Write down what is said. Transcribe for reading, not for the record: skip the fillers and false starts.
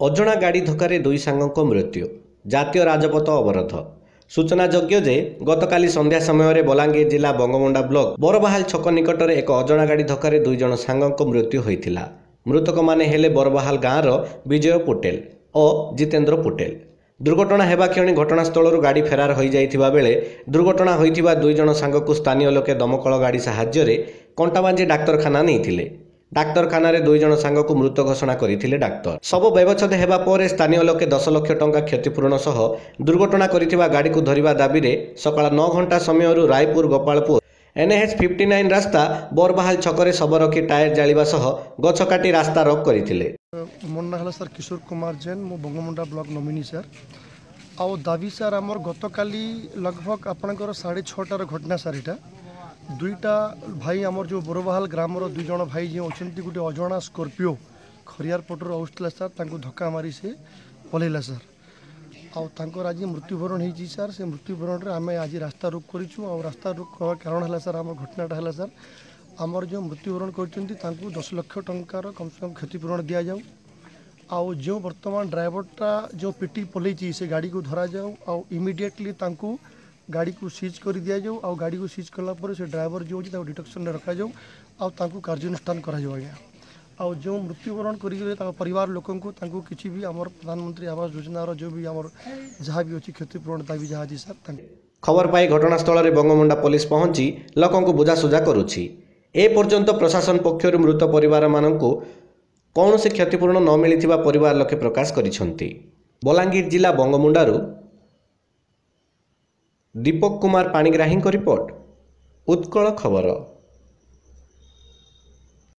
ଅଜଣା ଗାଡ଼ି ଧକ୍କାରେ ଦୁଇ ସାଙ୍ଗଙ୍କ ମୃତ୍ୟୁ। ଜାତୀୟ ରାଜପଥ ଅବରୋଧ। ସୂଚନାଯୋଗ୍ୟ ଯେ ଗତକାଲି ସନ୍ଧ୍ୟା ସମୟରେ ବଲାଙ୍ଗୀର ଜିଲ୍ଲା ବଙ୍ଗମୁଣ୍ଡା ବ୍ଲକ ବରବାହାଲ ଛକ ନିକଟରେ ଏକ ଅଜଣା ଗାଡ଼ି ଧକ୍କାରେ ଦୁଇ ଜଣ ସାଙ୍ଗଙ୍କ ମୃତ୍ୟୁ ହୋଇଥିଲା। ମୃତକମାନେ ହେଲେ ବରବାହାଲ ଗାଁର ବିଜୟ ପଟେଲ ଓ ଜିତେନ୍ଦ୍ର ପଟେଲ। ଦୁର୍ଘଟଣା ହେବା କ୍ଷଣି ଘଟଣାସ୍ଥଳରୁ ଗାଡ଼ି ଫେରାର ହୋଇଯାଇଥିବା ବେଳେ ଦୁର୍ଘଟଣା ହୋଇଥିବା ଦୁଇ ଜଣ ସାଙ୍ଗକୁ ସ୍ଥାନୀୟ ଲୋକେ ଦମକଳ ଗାଡ଼ି ସାହାଯ୍ୟରେ କଣ୍ଟାବାଞ୍ଜି ଡାକ୍ତରଖାନା ନେଇଥିଲେ। ଡାକ୍ତରଖାନାରେ ଦୁଇ ଜଣ ସାଙ୍ଗକୁ ମୃତ ଘୋଷଣା କରିଥିଲେ ଡାକ୍ତର। ଶବ ବ୍ୟବଚ୍ଛେଦ ହେବା ପରେ ସ୍ଥାନୀୟ ଲୋକେ 10 ଲକ୍ଷ ଟଙ୍କା କ୍ଷତିପୂରଣ ସହ ଦୁର୍ଘଟଣା କରିଥିବା ଗାଡ଼ିକୁ ଧରିବା ଦାବିରେ ସକାଳ 9 ଘଣ୍ଟା ସମୟରୁ ରାୟପୁର ଗୋପାଳପୁର NH 59 ରାସ୍ତା ବରବାହାଲ ଛକରେ ଶବ ରଖି ଟାୟାର ଜାଳିବା ସହ ଗଛ କାଟି ରାସ୍ତା ରୋକ କରିଥିଲେ। ମୋ ନାଁ ହେଲା ସାର୍ କିଶୋର କୁମାର ଜୈନ, ମୁଁ ବଙ୍ଗମୁଣ୍ଡା ବ୍ଲକ ନୋମିନି ସାର୍। ଆଉ ଦାବି ସାର୍ ଆମର ଗତକାଲି लगभग ଆପଣଙ୍କର 6:30 ଘଟଣା ସାର୍। ଏଇଟା दुईटा भाई आमर जो बरबाहाल ग्रामर दुई जन भाई जो अच्छा गोटे अजणा स्कर्पिओ खरियार पटर आसला सार धक्का मारी से पलैला सार। आउर आज मृत्युवरण हो सार। से मृत्युवरण में आम आज रास्ता रोक करूँ। रास्ता रोक कारण है सार आम घटनाटा है सार आमर जो मृत्युवरण कर 10 लाख टंकार कम से कम क्षतिपूरण दि जाऊ। आउ जो बर्तमान ड्राइवरटा जो पिटी पलैची से गाड़ी को धरा जाऊ। आउ इमिडिएटली गाड़ी को सीज कर दि जाऊ। आउ गाड़ी को सीज कलापर से ड्राइवर जो अच्छे डिटेक्शन में रखा जाऊ। आउ कार्यानुष्ठान करा जाऊ आज्ञा। आउ जो मृत्युवरण कर परिवार लोक किसी भी आम प्रधानमंत्री आवास योजनार जो भी आम जहाँ भी अच्छी क्षतिपूरण दाबी जहाँ अच्छी सर। खबर पाई घटनास्थल में बंगमुंडा पुलिस पहुंची लोकों बुझासुझा करुछि। ए पर्यंत प्रशासन पक्षर मृत परिवार मानकु कौन से क्षतिपूरण न मिलिथिबा परिवार लोके प्रकाश करिसंती। बलांगीर जिला बंगमुंडारू दीपक कुमार पाणिग्राही रिपोर्ट उत्कल खबर।